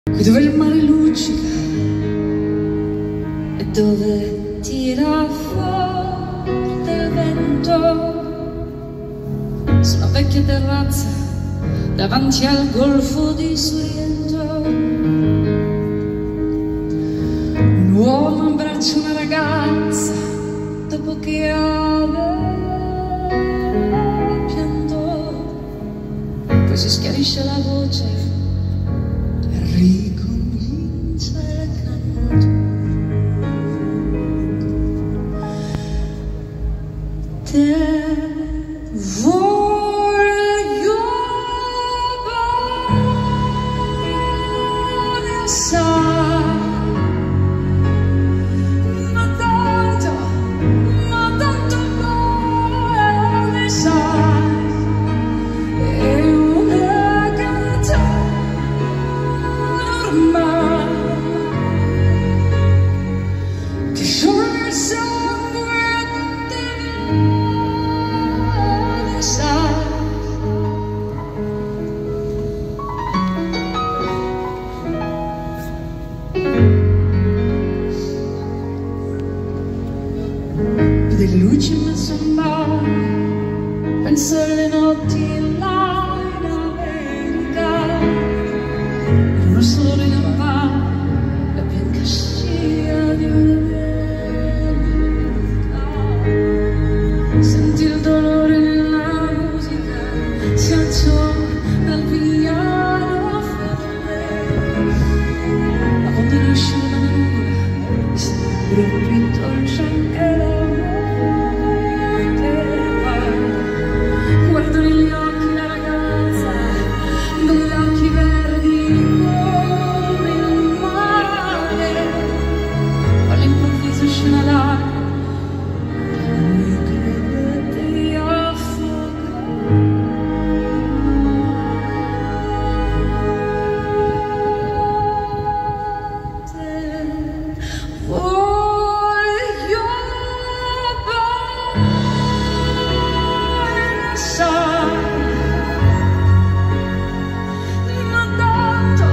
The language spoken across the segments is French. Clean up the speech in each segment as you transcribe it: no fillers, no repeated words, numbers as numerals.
qui dove il mare luccica e dove tira forte il vento, su una vecchia terrazza davanti al golfo di Sorrento, un uomo abbraccia una ragazza dopo che aveva pianto, poi si schiarisce la voce e ricomincia il canto. Te voglio bene assai, ma tanto bene sai, è una canzone ormai che scioglie il sangue di me, sai. Delle luci in mezzo al mare, penso alle notti là in America, il rosso delle lampade, la bianca scia di un'America. Senti il dolore nella musica, si alzò dal piano fermo, ma quando nasce una nuvola, sembra più dolce anche la guardo negli occhi la ragazza, degli occhi verdi come il mare, all'improvviso scena l'aria, lui credette di affogare. Voglio bene sai, ma tanto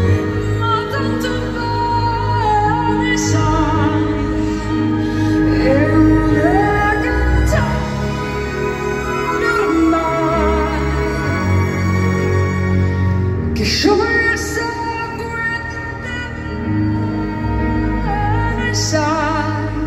bene sai, è una canzone ormai che scioglie il sangue di me, sai.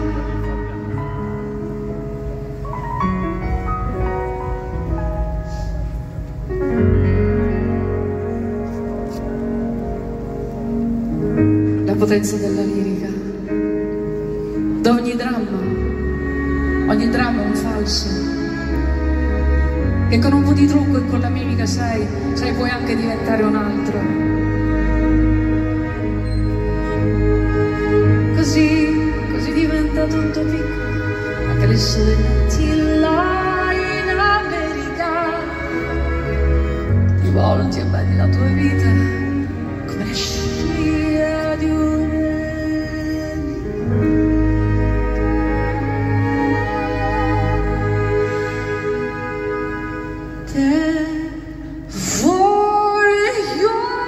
La potenza della lirica, da ogni dramma è un falso, che con un po' di trucco e con la mimica sai puoi anche diventare un altro. Così diventa tutto piccolo, anche le sole metti là in America, ti volti e vedi la tua vita come la scia di un'America. Te voglio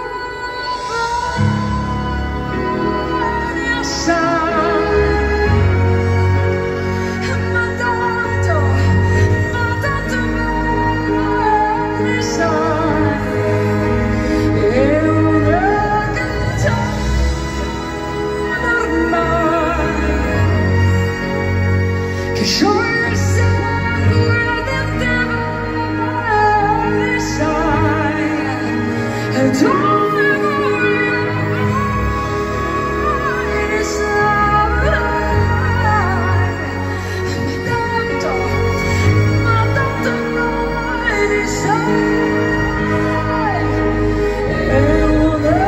bene assai, ma tanto bene sai, è una canzone ormai che scioglie il sangue di te, sai, e dove voglio bene sai, ma tanto bene sai, è una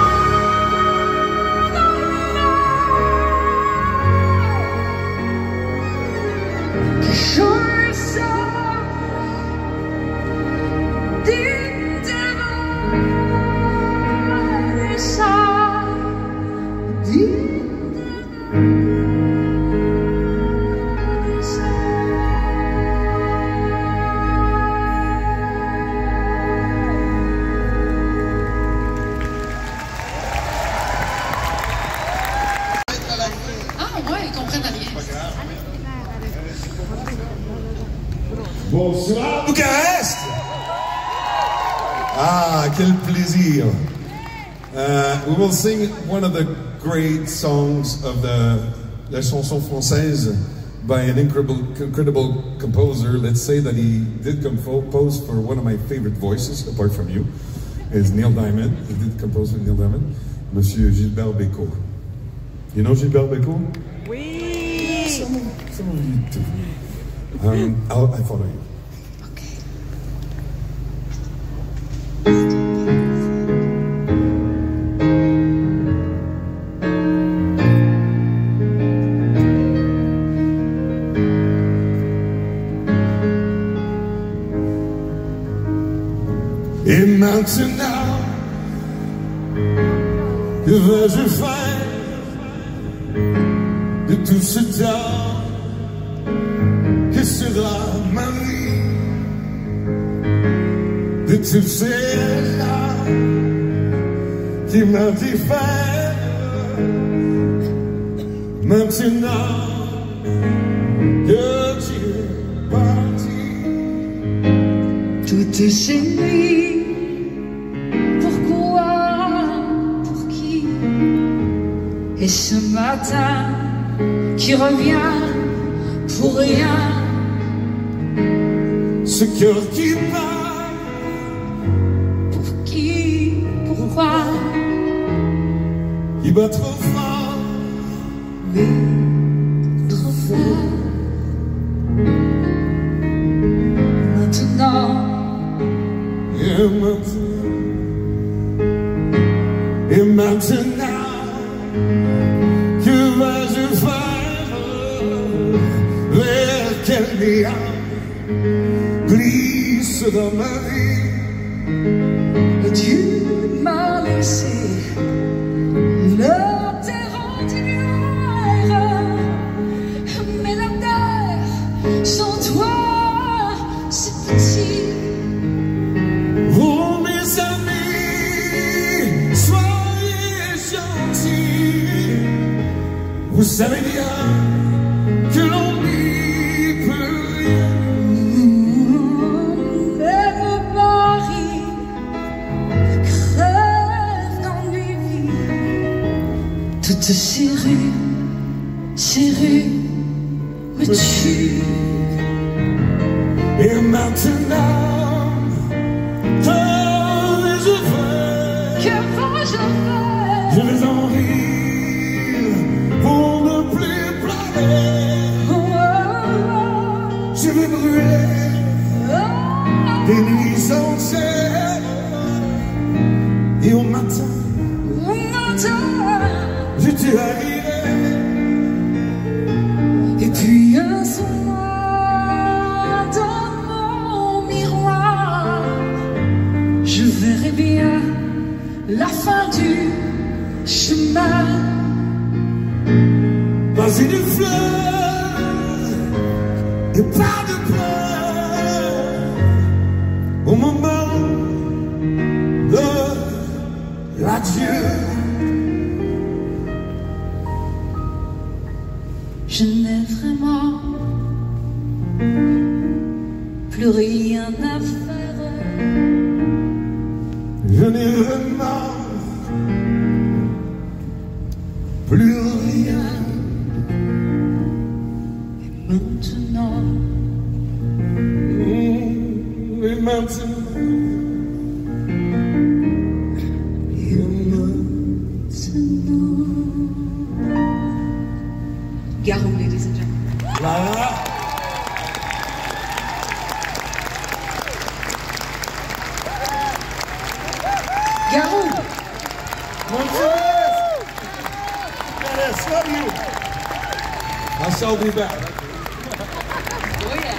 canzone ormai Bonsoir Bucarest. Ah, quel plaisir. We will sing one of the great songs of la chanson française by an incredible composer. Let's say that he did compose for one of my favorite voices, apart from you, is Neil Diamond. He did compose for Neil Diamond, Monsieur Gilbert Bécaud. You know Gilbert Bécaud? Oui. Some of you do. I follow you. Okay. Et maintenant, que vais-je faire de tout ce temps? Que sera ma vie de tous ces larmes qui m'indiffèrent? Maintenant que tu es parti, Toutes ces nuits, pourquoi, pour qui? Et ce matin qui revient pour rien. ce cœur qui bat, Pour qui? Pourquoi? qui bat trop fort, Oui, trop fort. Maintenant, et maintenant, que vais-je faire? Vers quel lien glisse dans ma vie? et tu m'as laissé le terre entière, mais la terre sans toi, c'est petit. Vous, mes amis, soyez gentils. Vous savez bien que l'on n'y peut rien. Même Paris crève d'ennui. Toutes ces rues me tuent. Et maintenant, que vais-je faire? Que vais-je faire? Je vais en rire pour ne plus pleurer. Oh, oh, oh. Je vais brûler Oh, des nuits entières. Et au matin, oh, matin. je te haïrai. Et puis un soir, dans mon miroir, je verrai bien la fin du chemin. Pas une fleur et pas de peur au moment de l'adieu. Je n'ai vraiment plus rien à faire. Je n'ai vraiment plus rien. Maintenant, Et maintenant, Garou, ladies and gentlemen. là, Garou. Yes, love you. I shall be back. Oh yeah.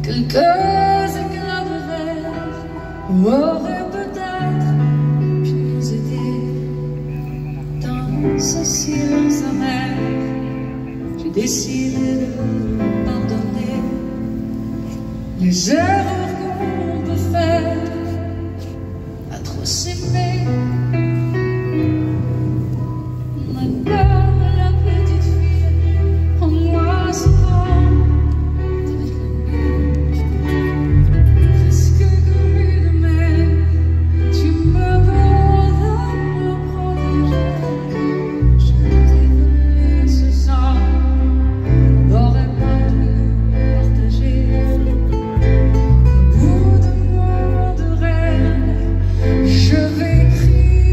quelques éclats de verre auraient peut-être pu nous aider dans ce silence amer. J'ai décidé de pardonner les erreurs qu'on peut faire à trop s'aimer. Encore la petite fille en moi souvent avec la nuit, presque comme une mère, tu me pardonnes, me protéger. Je t'ai donné ce sang, n'aurais pas dû partager. Au bout de moi de rêve, je vais crier.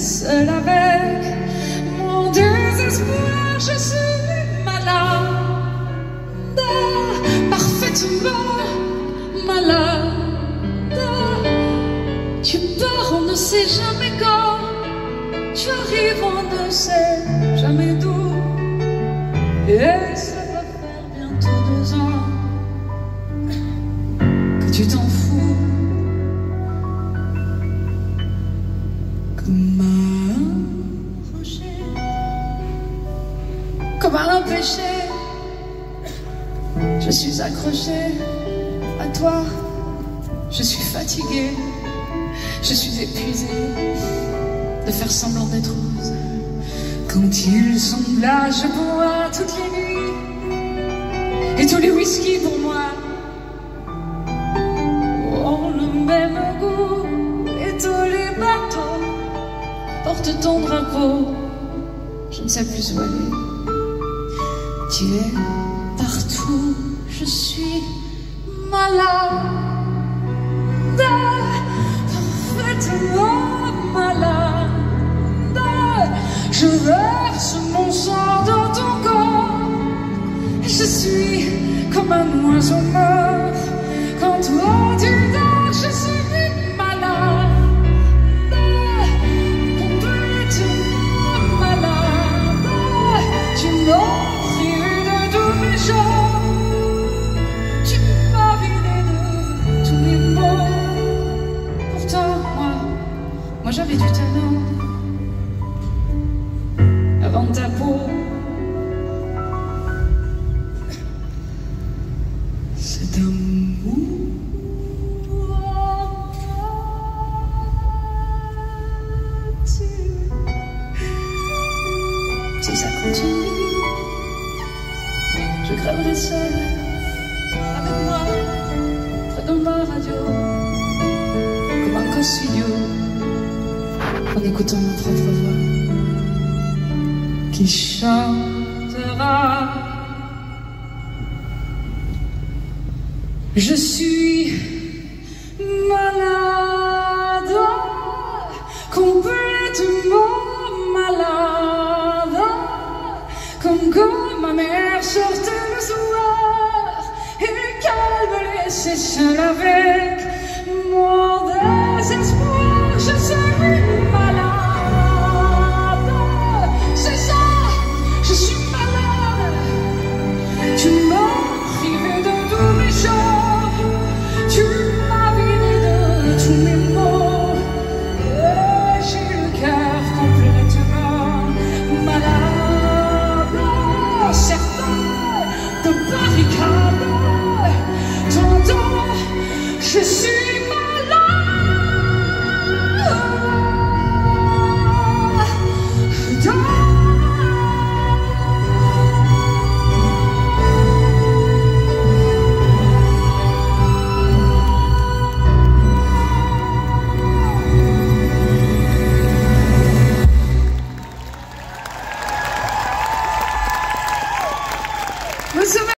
seul avec mon désespoir. Je suis malade, parfaitement malade. Tu pars, on ne sait jamais quand. Tu arrives, on ne sait jamais d'où. Et ça va faire bientôt 2 ans que tu t'en fous. Comme un rocher, comme un péché, je suis accrochée à toi. Je suis fatiguée, je suis épuisée de faire semblant d'être rose. Quand ils sont là, je bois toutes les nuits, et tous les whisky pour moi ont le même goût, et tous les bateaux portent ton drapeau. Je ne sais plus où aller. Tu es partout, je suis malade, parfaitement malade. Je verse mon sang dans ton corps, et je suis comme un oiseau mort. Quand toi tu dors, je suis malade, complètement malade. Tu m'as privé de tous mes jours, tu m'as vidé de tous mes mots. Pourtant moi j'avais du talent avant ta peau. Cet amour, si ça continue, je crèverai seule avec moi près de ma radio, comme un costudio, en écoutant ma propre voix qui chantera. Je suis malade, complètement malade, comme ma mère sortait le soir et qu'elle me laissait seule avec mon désespoir. Je sais